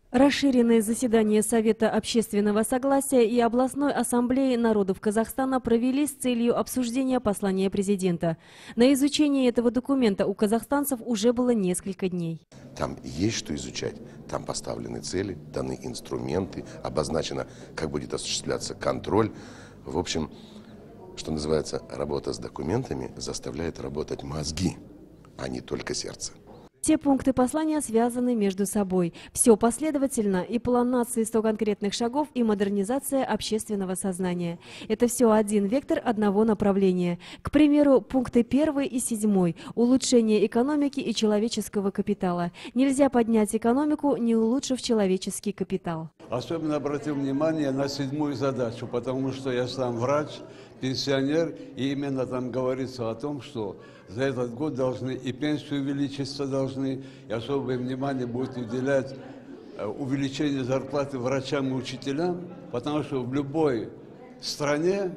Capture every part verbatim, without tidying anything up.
Расширенные заседания Совета общественного согласия и областной ассамблеи народов Казахстана провели с целью обсуждения послания президента. На изучение этого документа у казахстанцев уже было несколько дней. Там есть что изучать, там поставлены цели, даны инструменты, обозначено, как будет осуществляться контроль. В общем, что называется, работа с документами заставляет работать мозги, а не только сердце. Все пункты послания связаны между собой. Все последовательно, и план нации сто конкретных шагов, и модернизация общественного сознания. Это все один вектор одного направления. К примеру, пункты первый и седьмой – улучшение экономики и человеческого капитала. Нельзя поднять экономику, не улучшив человеческий капитал. Особенно обратил внимание на седьмую задачу, потому что я сам врач, пенсионер, и именно там говорится о том, что за этот год должны и пенсию увеличиться должны, и особое внимание будет уделять увеличению зарплаты врачам и учителям, потому что в любой стране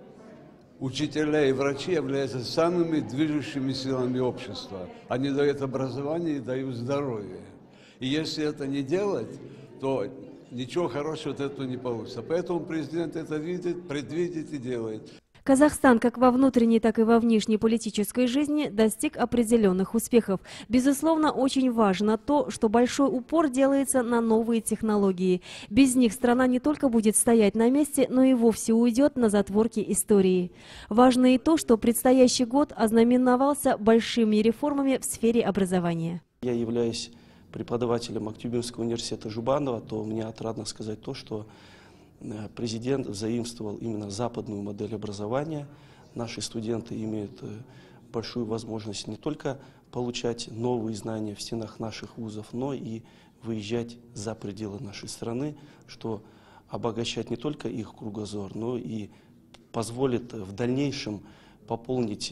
учителя и врачи являются самыми движущими силами общества. Они дают образование и дают здоровье. И если это не делать, то ничего хорошего от этого не получится. Поэтому президент это видит, предвидит и делает. Казахстан как во внутренней, так и во внешней политической жизни достиг определенных успехов. Безусловно, очень важно то, что большой упор делается на новые технологии. Без них страна не только будет стоять на месте, но и вовсе уйдет на затворки истории. Важно и то, что предстоящий год ознаменовался большими реформами в сфере образования. Я являюсь преподавателем Актюбинского университета Жубанова, то мне отрадно сказать то, что президент заимствовал именно западную модель образования. Наши студенты имеют большую возможность не только получать новые знания в стенах наших вузов, но и выезжать за пределы нашей страны, что обогащает не только их кругозор, но и позволит в дальнейшем пополнить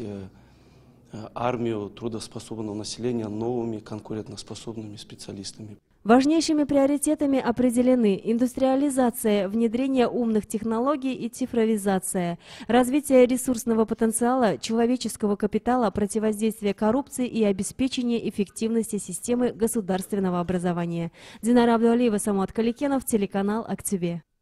армию трудоспособного населения новыми конкурентоспособными специалистами. Важнейшими приоритетами определены индустриализация, внедрение умных технологий и цифровизация, развитие ресурсного потенциала, человеческого капитала, противодействие коррупции и обеспечение эффективности системы государственного образования. Динара Абдуалиева, Самат Каликенов, телеканал Актюбе.